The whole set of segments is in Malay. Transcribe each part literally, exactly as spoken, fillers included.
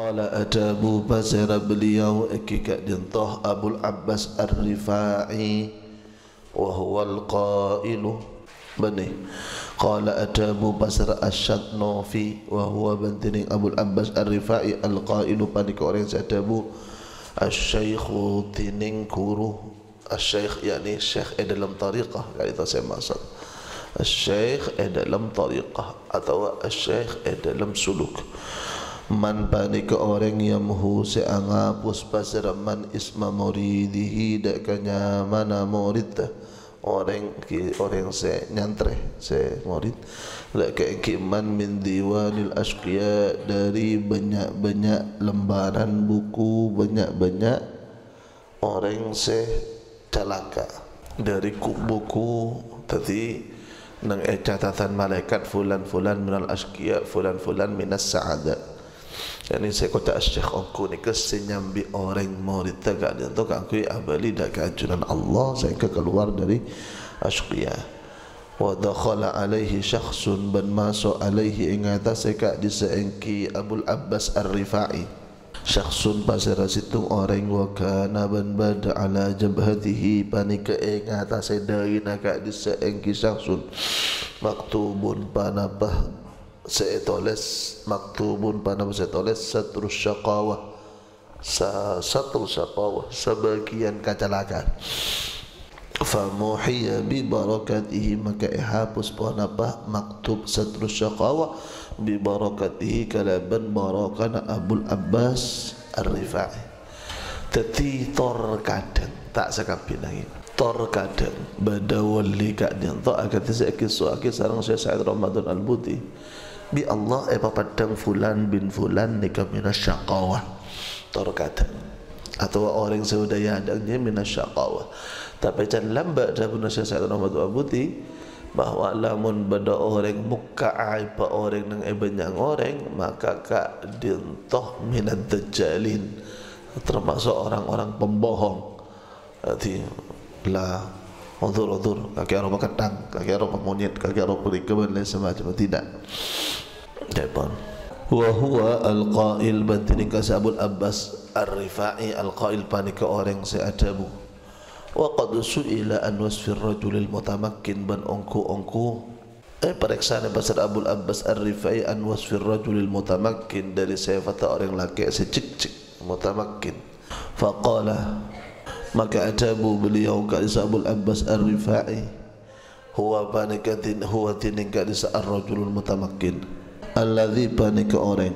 Qala atabu pasara beliau ikikat dintoh Abul Abbas Ar-Rifa'i wa huwa al-qailu bani. Qala atabu pasara Asyadnofi wa huwa bantining Abul Abbas Ar-Rifa'i al-qailu panik orang satabu Asy-Syaikhu tining guru Asy-Syaikh yakni syekh e dalam tariqah kali itu saya maksud Asy-Syaikh e dalam tariqah atau Asy-Syaikh e dalam suluk. Man panik orang yang hu seangapus pasar man isma muridihi dakanya mana murid orang ki orang se nyantre se murid laka ki man min diwanil asqiya dari banyak-banyak lembaran buku banyak-banyak orang se celaka dari buku tadi nang catatan malaikat fulan fulan minal asqiya fulan fulan minas sa'adat. Yani saya kata Syekh aku ni kesenyambi orang murid tagak dia tu kan aku abali dak keajunan Allah sehingga keluar dari asqiya. Wa dakhala alaihi syakhsun ban masuk alaihi ing atas seka diseengki Abul Abbas Ar-Rifa'i. Syakhsun pasar situ orang wa kana ban bada ala jabhatihi panika ing atas dari nak diseengki syakhsun maktubun panapah saya tulis maktubun pada saya tulis satrus syaqawah satrus syaqawah sebagian kecelakaan famuhiya bi barakatihi maka ihapus panapa maktub satrus syaqawah bi barakatihi kalaban barakana Abul Abbas Ar-Rifa'i teti tor kadang tak sakapin lagi tor kadang badawali kadang tak akan tisaki suaki sarang saya Said Ramadan Al-Buti bi Allah apa padang fulan bin fulan nikah minasyaqawah terkadang atau orang saudaya adanya minasyaqawah tapi jangan lambat dah pun Syekh Said Ahmad Abuti bahawa lamun benda orang muka aib orang nang banyak orang maka kak dintoh minad dajjalin termasuk orang-orang pembohong jadi la udzur-udzur kaki arah ketang kaki arah monyet kaki arah perikaman dan semacam tidak depan wa huwa al-qail bantining ka Abul Abbas Ar-Rifa'i al-qail panika orang seadabu wa qad su'ila an wasfir rajulil mutamakkin ban ongku-ongku eh periksaan pasal Abul Abbas Ar-Rifa'i an wasfir rajulil mutamakkin dari sifat orang laki secik-cik mutamakkin faqala maka adabu beliau ka Abul Abbas Ar-Rifa'i huwa panikatin huwa tining ka ar-rajulul mutamakkin alladzi panika orang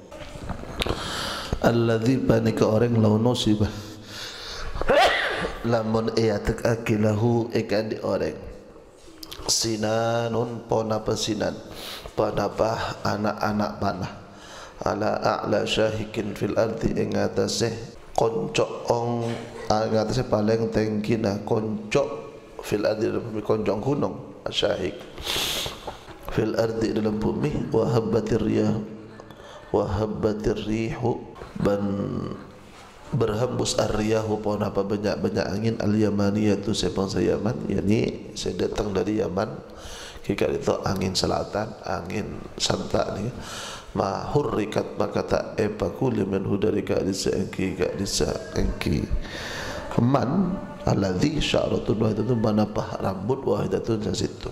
alladzi panika orang law nusibah lamun iatak akilahu ikadi orang sinanun ponapa sinan ponapa anak-anak panah ala a'la syahikin fil ardi ing atase koncok ong agatase paling tengkina koncok fil ardi koncok gunung asyahik fil ardi dalam bumi wa habbatir riyah wa habbatir rihu ban berhembus ar-riyahu pon apa banyak-banyak angin al-yamaniyatu sebangsa Yaman yakni saya datang dari Yaman kira itu angin selatan angin santak ni ma hurrikat maka tak epakul min hudarika disaengki gak disaengki man alladhi sya'ratun wahidatun manapah rambut wahidatun sasitu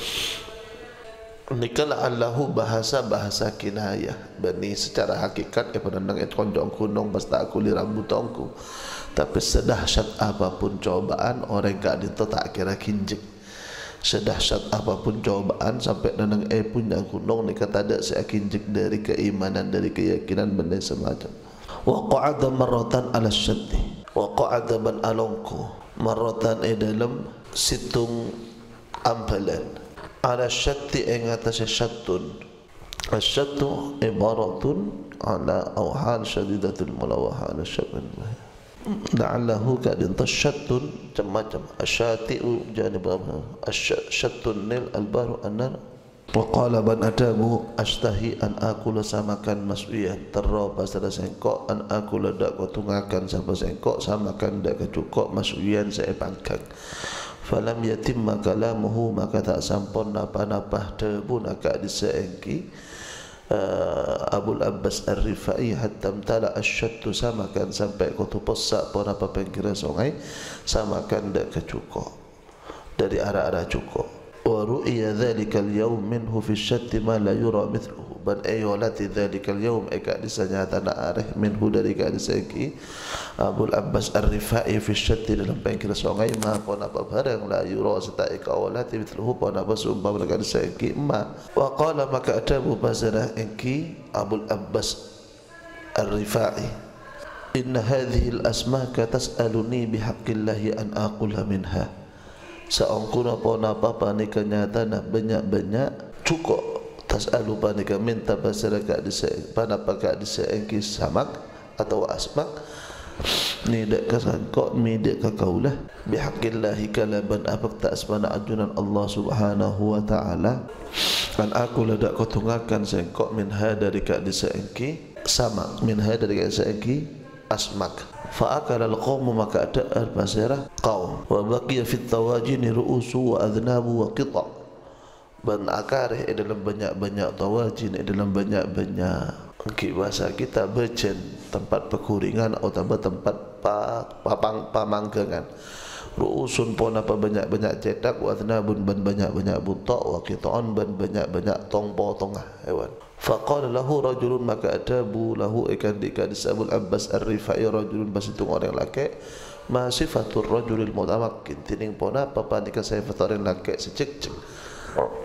nikala allahu bahasa-bahasa kinayah bani secara hakikat eh penandang et kondong kunong basta aku li rambut tongku tapi sedahsyat apapun cobaan orang gak dinto tak kira kinjek sedahsyat apapun cobaan sampai nandang eh punya kunong ni kata ada saya kinjek dari keimanan dari keyakinan benda semacam wa qa'ada marratan ala syaddi wa qa'ada man alongku marratan eh dalam situng ampalan ala syatti ing atase syattun asyattu ibaratun ala awhal syadidatul mulawaha ala syabban la'allahu kadin tasyattun macam-macam asyati'u janib asyattun nil albaru annar wa qala ban adabu astahi an akula samakan maswiyan terra pasal sengkok an akula dak kotungakan sampai sengkok samakan dak kecukok maswiyan saya pangkang falam yatimma kalamuhu maka tak sampun napa-napa debu nak diseengki uh, Abul Abbas Ar-Rifai hatta mtala asyattu samakan sampai kau tu posak pun apa pengkira sungai samakan dak kecukup dari arah-arah cukup. Wa ru'ya dzalikal yawm minhu fi syatti ma la yura mithluhu ban ayolati dzalikal yawm eka disanyata na arah minhu dari ka disaki Abul Abbas Ar-Rifai fi syatti dalam pengkira sungai ma pun apa barang la yura sata eka olati mithluhu pun apa sumpah ka disaki ma. Wa qala maka Abu Bazarah engki Abul Abbas Ar-Rifai inna hadhihi al-asmaka tas'aluni bihaqqillahi an aqula minha saangkuna pona papa ni kenyatana banyak-banyak cukup tas'alu panika minta basaraka dise pana paka dise engki samak atau asmak ni dak kasangkok mi dak kakaulah bihaqqillahi kalaban apak ta asmana ajunan Allah Subhanahu wa taala kan aku ladak kau tunggakan sengkok minha dari ka dise engki samak minha dari ka dise engki asmak fa akala alqawm maka ada basirah qaum wa baqiya fit tawajin ru'usu wa adnabu wa qita ban akarih dalam banyak-banyak tawajin dalam banyak-banyak engki bahasa kita becen tempat pekuringan atau tempat papang pamangkengan ru'usun pun apa banyak-banyak cetak wa adnabun ban banyak-banyak buta wa qita'an ban banyak-banyak tongpo tongah hewan. Faqala lahu rajulun maka atabu lahu ikan dikadis Abul Abbas Ar-Rifai rajulun basitung orang laki ma sifatur rajulil mutamakkin tining pona apa panika sifat orang laki secek-cek